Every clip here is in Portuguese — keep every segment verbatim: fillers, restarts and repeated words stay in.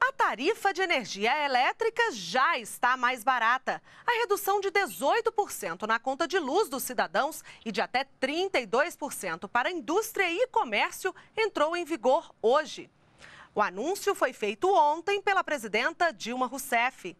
A tarifa de energia elétrica já está mais barata. A redução de dezoito por cento na conta de luz dos cidadãos e de até trinta e dois por cento para a indústria e comércio entrou em vigor hoje. O anúncio foi feito ontem pela presidenta Dilma Rousseff.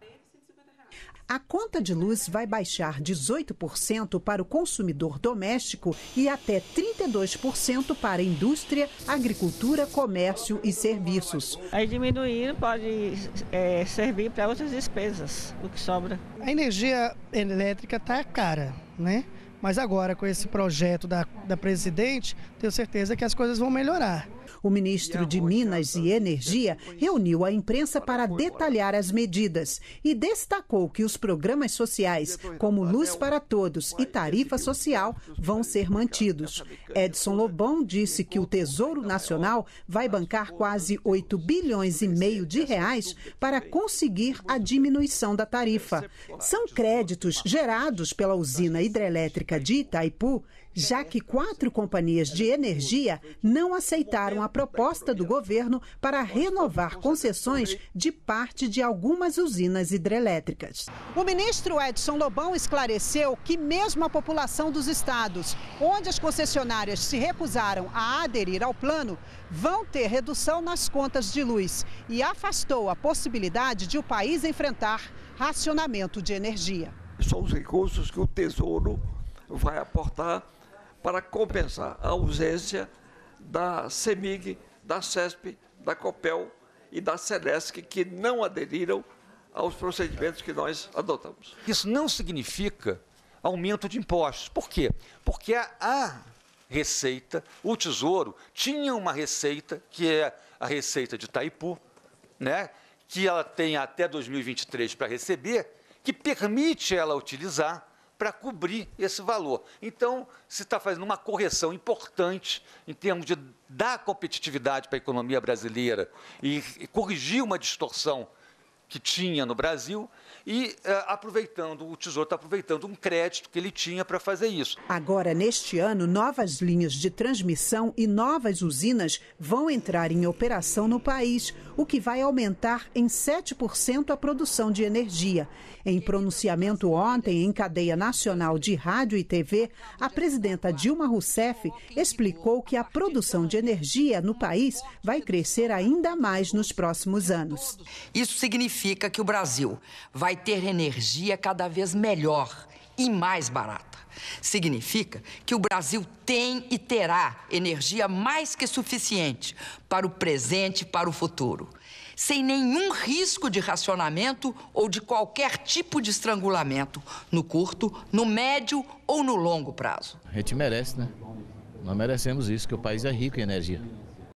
A conta de luz vai baixar dezoito por cento para o consumidor doméstico e até trinta e dois por cento para a indústria, agricultura, comércio e serviços. Aí diminuir pode é, servir para outras despesas, o que sobra. A energia elétrica está cara, né? Mas agora, com esse projeto da, da presidente, tenho certeza que as coisas vão melhorar. O ministro de Minas e Energia reuniu a imprensa para detalhar as medidas e destacou que os programas sociais, como Luz para Todos e Tarifa Social, vão ser mantidos. Edson Lobão disse que o Tesouro Nacional vai bancar quase oito bilhões e meio de reais para conseguir a diminuição da tarifa. São créditos gerados pela usina hidrelétrica de Itaipu, já que quatro companhias de energia não aceitaram a proposta do governo para renovar concessões de parte de algumas usinas hidrelétricas. O ministro Edson Lobão esclareceu que mesmo a população dos estados, onde as concessionárias se recusaram a aderir ao plano, vão ter redução nas contas de luz e afastou a possibilidade de o país enfrentar racionamento de energia. São os recursos que o Tesouro vai aportar para compensar a ausência da CEMIG, da CESP, da COPEL e da SELESC, que não aderiram aos procedimentos que nós adotamos. Isso não significa aumento de impostos. Por quê? Porque a, a receita, o Tesouro, tinha uma receita, que é a receita de Itaipu, né, que ela tem até dois mil e vinte e três para receber, que permite ela utilizar para cobrir esse valor. Então, se está fazendo uma correção importante em termos de dar competitividade para a economia brasileira e, e corrigir uma distorção que tinha no Brasil e eh, aproveitando, o Tesouro está aproveitando um crédito que ele tinha para fazer isso. Agora, neste ano, novas linhas de transmissão e novas usinas vão entrar em operação no país, o que vai aumentar em sete por cento a produção de energia. Em pronunciamento ontem em cadeia nacional de rádio e T V, a presidenta Dilma Rousseff explicou que a produção de energia no país vai crescer ainda mais nos próximos anos. Isso significa que o Brasil vai ter energia cada vez melhor e mais barata. Significa que o Brasil tem e terá energia mais que suficiente para o presente e para o futuro, sem nenhum risco de racionamento ou de qualquer tipo de estrangulamento no curto, no médio ou no longo prazo. A gente merece, né? Nós merecemos isso, que o país é rico em energia.